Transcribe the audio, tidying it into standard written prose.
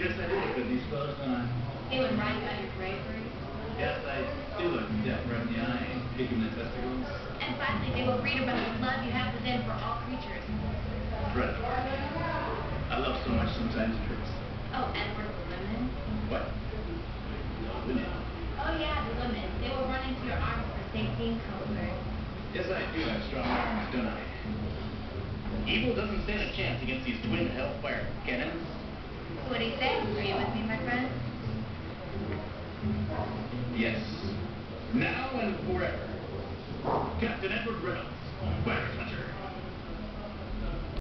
Yes, I do look at these fellas, don't I? They would write about your bravery. Yes, I do look death right in the eye and kick in the testicles. And finally, they will read about the love you have for them for all creatures. Fred? I love so much sometimes it hurts. Oh, and for the women? What? The women? Oh yeah, the women. They will run into your arms for safety and comfort. Yes, I do have strong arms, don't I? Evil doesn't stand a chance against these twin hellfire cannons. So what do you say? Are you with me, my friend? Yes. Now and forever. Captain Edward Reynolds, Virus Hunter.